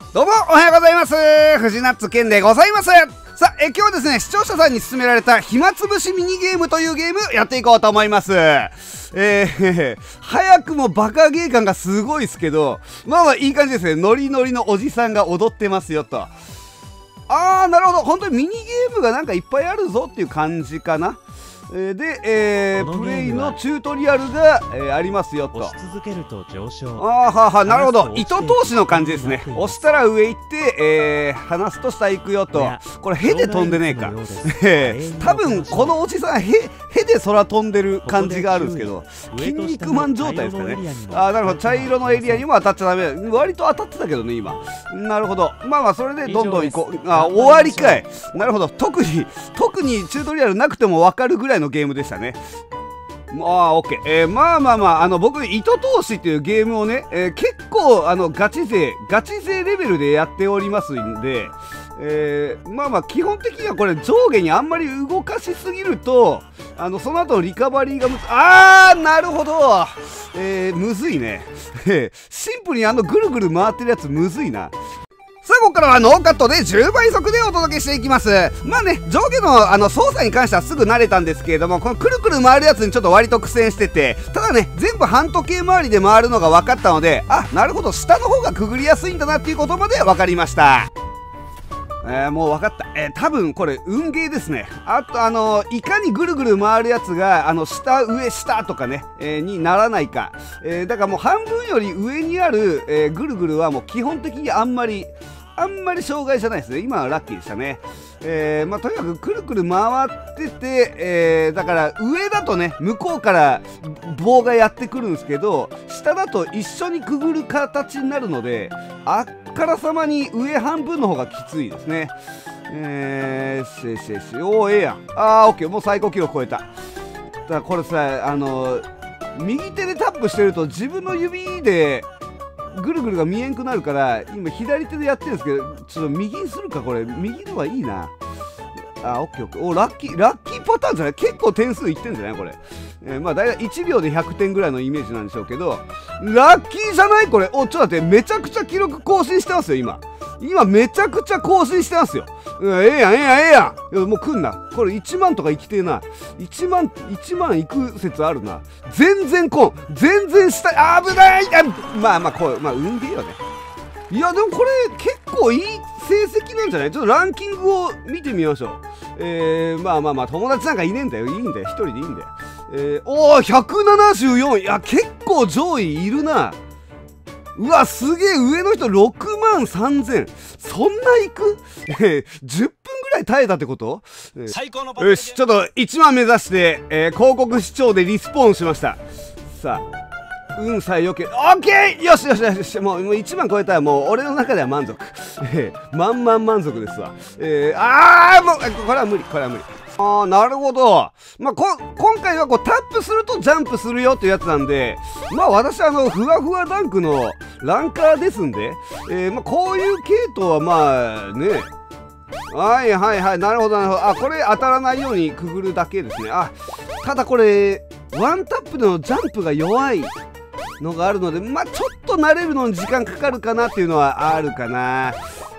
どうもおはようございます。藤ナッツ健でございます。さあ、今日はですね、視聴者さんに勧められた暇つぶしミニゲームというゲームやっていこうと思います。早くもバカゲー感がすごいですけど、まあまあいい感じですね。ノリノリのおじさんが踊ってますよと。なるほど。本当にミニゲームがなんかいっぱいあるぞっていう感じかな。で、プレイのチュートリアルが、ありますよと。 押し続けると上昇。 なるほど。糸通しの感じですね。押したら上行って、離すと下行くよと。これ、ヘで飛んでねえか。多分、このおじさん、ヘで空飛んでる感じがあるんですけど、筋肉マン状態ですかね。なるほど。茶色のエリアにも当たっちゃダメ。割と当たってたけどね、今。なるほど。まあまあ、それでどんどん行こう。終わりかい。なるほど。特にチュートリアルなくても分かるぐらいのゲームでしたね。オッケー。まあまあまあ、僕、糸通しっていうゲームをね、結構、ガチ勢レベルでやっておりますんで、まあまあ、基本的にはこれ、上下にあんまり動かしすぎると、その後のリカバリーがなるほど。むずいね。シンプルにぐるぐる回ってるやつむずいな。さあ、ここからはノーカットで10倍速でお届けしていきます。まあね、上下の操作に関してはすぐ慣れたんですけれども、このくるくる回るやつにちょっと割と苦戦してて、ただね、全部半時計回りで回るのが分かったので、なるほど、下の方がくぐりやすいんだなっていうことまで分かりました。もう分かった。多分これ運ゲーですね。あといかにぐるぐる回るやつが下上下とかね、にならないか。だからもう半分より上にある、ぐるぐるはもう基本的にあんまり障害じゃないですね。今はラッキーでしたね。まあ、とにかくくるくる回ってて、だから上だとね、向こうから棒がやってくるんですけど、下だと一緒にくぐる形になるので、あっからさまに上半分の方がきついですね。ええやん。オッケー、もう最高記録超えた。だからこれさ、右手でタップしてると自分の指でぐるぐるが見えんくなるから、今左手でやってるんですけど、ちょっと右にするか。これ右の方がいいな。オッケーオッケー。ラッキーパターンじゃない？結構点数いってんじゃないこれ。まあ大体1秒で100点ぐらいのイメージなんでしょうけど、ラッキーじゃないこれ。ちょっと待って、めちゃくちゃ記録更新してますよ今めちゃくちゃ更新してますよ。ええやん。いやもう来んな。これ1万とか生きてえな。1万いく説あるな。全然下、危ない。まあこう、運ゲーよね。いやでもこれ結構いい成績なんじゃない？ちょっとランキングを見てみましょう。まあ友達なんかいねえんだよ。いいんだよ、一人でいいんだよ。174。いや結構上位いるな。うわ、すげえ。上の人6万3000。そんないく10分ぐらい耐えたってこと？ 最高のよし、ちょっと1万目指して、広告視聴でリスポーンしました。さあ、運さえよけ、オッケー。よし。もう1万超えたらもう俺の中では満足。満足ですわ。もう、これは無理。なるほど。まあ、今回はこうタップするとジャンプするよっていうやつなんで、まあ私ふわふわダンクのランカーですんで、まあこういう系統はまあね、はいなるほど。これ当たらないようにくぐるだけですね。ただこれワンタップでのジャンプが弱いのがあるので、まあちょっと慣れるのに時間かかるかなっていうのはあるかな。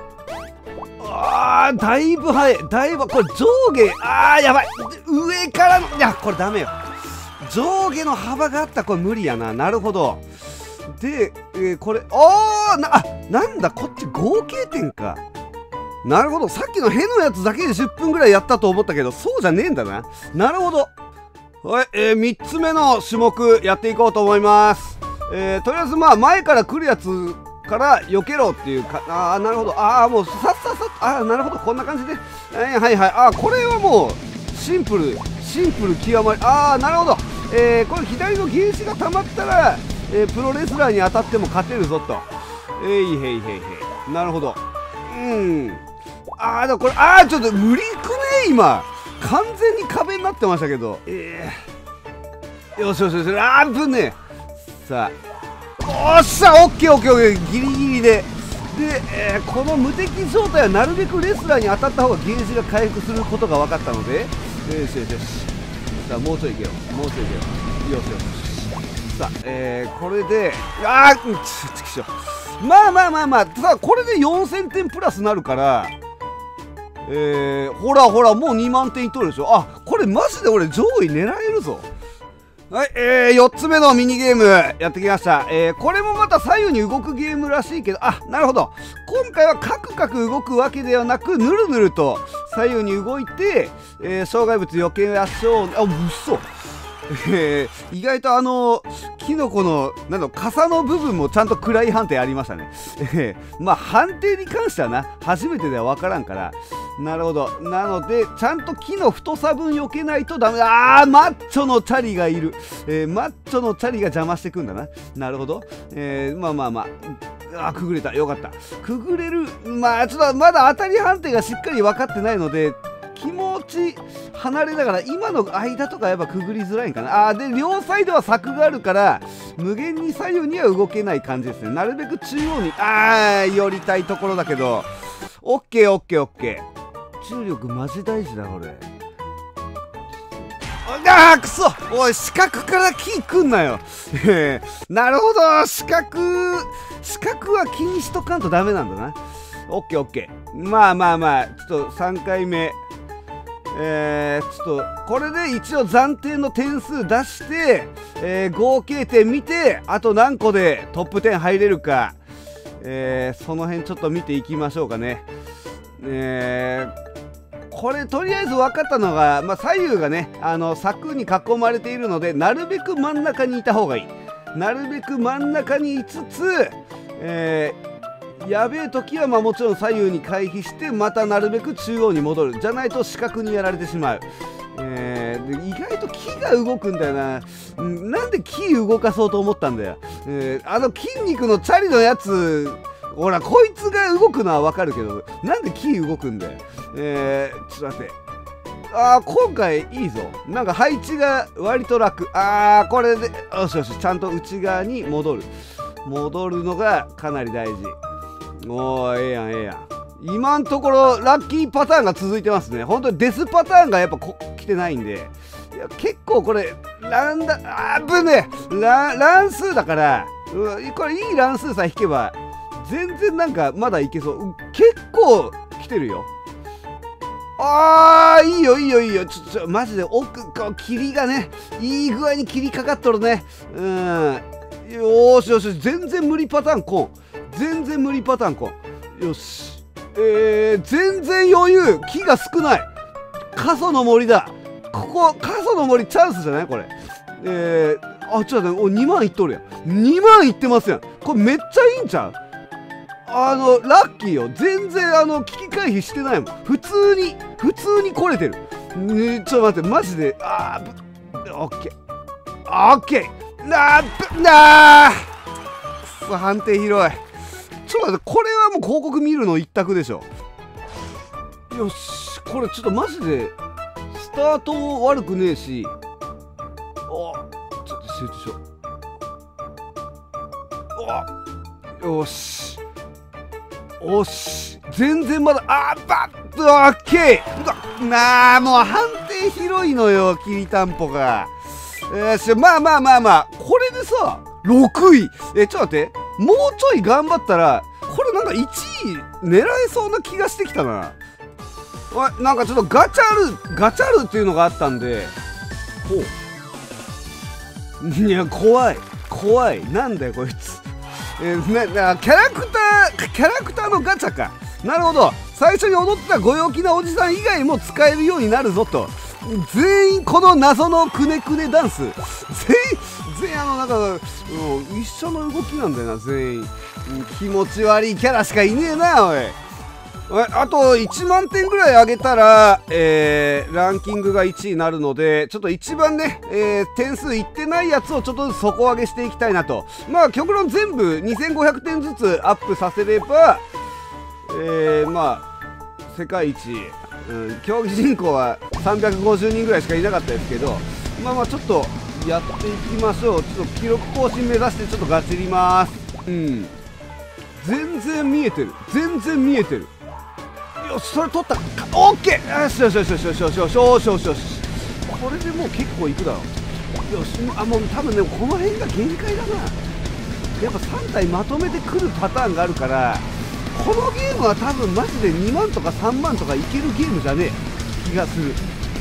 だいぶ早い。これ上下、やばい。上からの、いや、これダメよ。上下の幅があったらこれ無理やな。なるほど。で、これ、なんだ、こっち合計点か。なるほど。さっきのヘのやつだけで10分ぐらいやったと思ったけど、そうじゃねえんだな。なるほど。はい、3つ目の種目やっていこうと思います。とりあえず、まあ、前から来るやつから避けろっていうか、なるほど。もうさっなるほど。こんな感じで。はい。これはもうシンプル極まり。なるほど。これ左のゲージが溜まったら、プロレスラーに当たっても勝てるぞと。なるほど。でもこれ、ちょっと無理くね今。完全に壁になってましたけど。よし。ぶね。さあ。おっしゃ、オッケー。ギリギリで。で、この無敵状態はなるべくレスラーに当たった方がゲージが回復することが分かったので、よし。さあ、もうちょいいけよ。よし。さあ、これで、ちくしょ。 まあまあまあまあ、ただこれで4000点プラスなるから、ほらほら、もう2万点いっとるでしょ。あ、これマジで俺上位狙えるぞ。はい、4つ目のミニゲームやってきました。これもまた左右に動くゲームらしいけど、あ、なるほど。今回はカクカク動くわけではなく、ぬるぬると左右に動いて、障害物避けましょう。あ、うっそ。意外とキノコの傘の部分もちゃんと位判定ありましたね。まあ判定に関してはな、初めてでは分からんから。なるほど。なのでちゃんと木の太さ分避けないとダメだ。マッチョのチャリがいる。マッチョのチャリが邪魔してくんだな。なるほど。まあまあまあ、くぐれた。よかった。くぐれる。まあちょっとまだ当たり判定がしっかり分かってないので、気持ち離れながら今の間とかやっぱくぐりづらいんかな。で両サイドは柵があるから無限に左右には動けない感じですね。なるべく中央に寄りたいところだけど、オッケーオッケーオッケー。重力マジ大事だこれ。くそ、おい四角から木くんなよ。なるほど、四角は気にしとかんとダメなんだな。オッケーオッケー。まあまあまあ、ちょっと3回目ちょっとこれで一応暫定の点数出して、合計点見て、あと何個でトップ10入れるか、その辺ちょっと見ていきましょうかね。これとりあえず分かったのが、左右がね柵に囲まれているので、なるべく真ん中にいた方がいい。なるべく真ん中にいつつ、やべえ時はもちろん左右に回避して、またなるべく中央に戻る。じゃないと四角にやられてしまう。で意外と木が動くんだよな。なんで木動かそうと思ったんだよ。筋肉のチャリのやつ、ほらこいつが動くのはわかるけど、なんで木動くんだよ。ちょっと待って。今回いいぞ。なんか配置が割と楽。これでよしよし、ちゃんと内側に戻るのがかなり大事。おー、ええやんええやん。今のところラッキーパターンが続いてますね。本当にデスパターンがやっぱ来てないんで、いや結構これ乱数だから、これいい乱数さえ引けば全然なんかまだいけそう。結構来てるよ。いいよいいよいいよ。マジで霧がね、いい具合に霧かかっとるね。よしよし、全然無理パターンこん。よし。全然余裕。木が少ない。過疎の森だ。ここ過疎の森チャンスじゃないこれ。ちょっと待って、2万いっとるやん。2万いってますやん。これめっちゃいいんちゃう。ラッキーよ。全然危機回避してないもん。普通に来れてる。ちょっと待って、マジで。オッケーオッケー。判定広い。ちょっと待って、これはもう広告見るの一択でしょ。よし、これちょっとマジでスタートも悪くねえし、ちょっと集中しよう。よしよし、全然まだオッケー。もう判定広いのよ、きりたんぽが。まあこれでさ6位。ちょっと待って、もうちょい頑張ったらこれなんか1位狙えそうな気がしてきたな。なんかちょっとガチャルっていうのがあったんで、いや怖い。なんだよこいつ。キャラクターのガチャか。なるほど。最初に踊ってたご陽気なおじさん以外も使えるようになるぞと。全員この謎のくねくねダンス、全員なんか一緒の動きなんだよな全員。気持ち悪いキャラしかいねえなおい。あと1万点ぐらい上げたら、ランキングが1位になるので、ちょっと一番ね、点数いってないやつをちょっとずつ底上げしていきたいなと。極論全部2500点ずつアップさせれば、世界一、競技人口は350人ぐらいしかいなかったですけど、ちょっとやっていきましょう。ちょっと記録更新目指してちょっとガチります。全然見えてる。よし、それ取った。オッケー。よし。これでもう結構いくだろう。よし、もう多分ね、この辺が限界だな。やっぱ 3体まとめてくるパターンがあるから、このゲームは多分マジで2万とか3万とかいけるゲームじゃねえ気がする。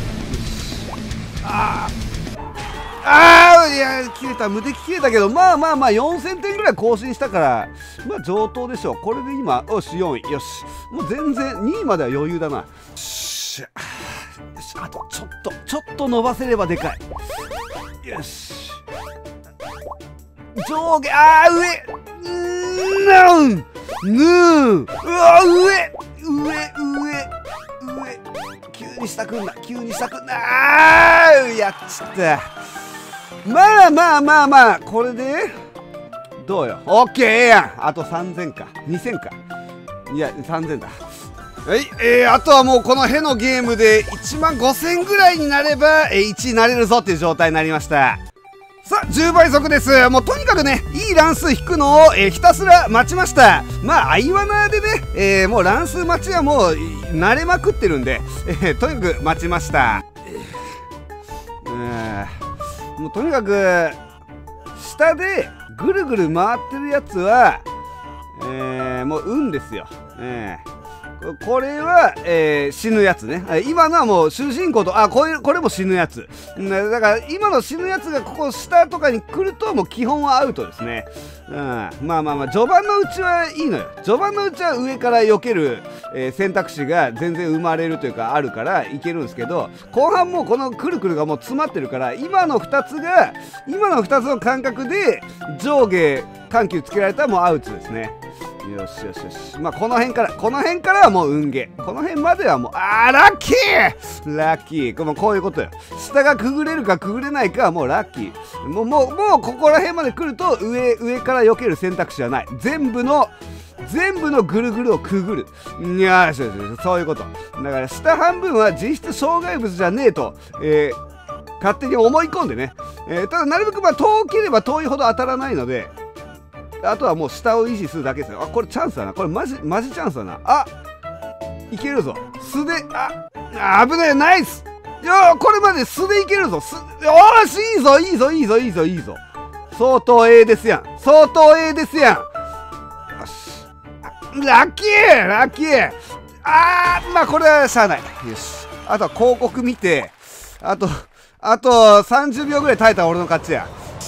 いや切れた、無敵切れたけど、まあ4000点ぐらい更新したから、まあ上等でしょう。これで今よし4位、よし、もう全然2位までは余裕だな。よし、あとちょっと伸ばせればでかい。よし、上下、上、うわ、上、急に下くんな、やっちった。まあこれでどうよ。オッケーやん。あと3000か2000か、いや3000だ。はい、あとはもうこのヘのゲームで1万5000ぐらいになれば、1位になれるぞっていう状態になりました。さあ10倍速です。もうとにかくね、いい乱数引くのを、ひたすら待ちました。まあアイワナでね、もう乱数待ちはもう慣れまくってるんで、とにかく待ちました。もうとにかく下でぐるぐる回ってるやつは、もう運ですよ。これは、死ぬやつね。今のはもう主人公と、これも死ぬやつ。だから今の死ぬやつがここ下とかに来るともう基本はアウトですね。まあ序盤のうちはいいのよ。序盤のうちは上から避ける、選択肢が全然生まれるというかあるからいけるんですけど、後半もうこのくるくるがもう詰まってるから、今の2つの感覚で上下緩急つけられたらもうアウトですね。よし、まあこの辺からはもう運ゲー、この辺まではもうラッキーもうこういうことよ。下がくぐれるかくぐれないかはもうラッキー。もうここら辺まで来ると上から避ける選択肢はない。全部のぐるぐるをくぐる。いやそういうことだから、下半分は実質障害物じゃねえと、勝手に思い込んでね、ただなるべく遠ければ遠いほど当たらないので、あとはもう下を維持するだけですよ。これチャンスだな。これマジチャンスだな。いけるぞ。素で、危ねえ、ナイス。これまで素でいけるぞ。よーし、いいぞ。相当 A ですやん。よし。ラッキー。まあこれはしゃあない。よし。あとは広告見て、あと30秒ぐらい耐えたら俺の勝ちや。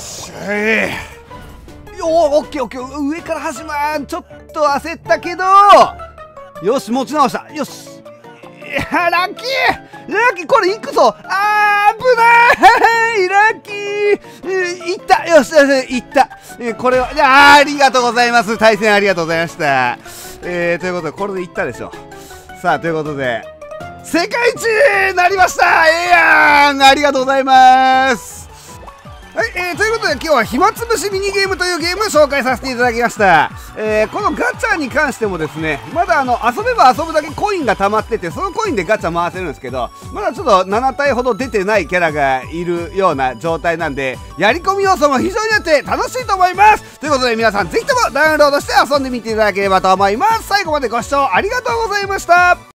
オッケー、上から始まる。ちょっと焦ったけど、よし、持ち直した。よし、ラッキー、これいくぞ。危ないラッキー、いった。よし、いった。これはありがとうございます。対戦ありがとうございました。ということでこれでいったでしょ。さあということで世界一になりました。ありがとうございます。はい、ということで今日は暇つぶしミニゲームというゲームを紹介させていただきました。このガチャに関してもですね、まだ遊べば遊ぶだけコインが溜まってて、そのコインでガチャ回せるんですけど、まだちょっと7体ほど出てないキャラがいるような状態なんで、やり込み要素も非常にあって楽しいと思います。ということで皆さんぜひともダウンロードして遊んでみていただければと思います。最後までご視聴ありがとうございました。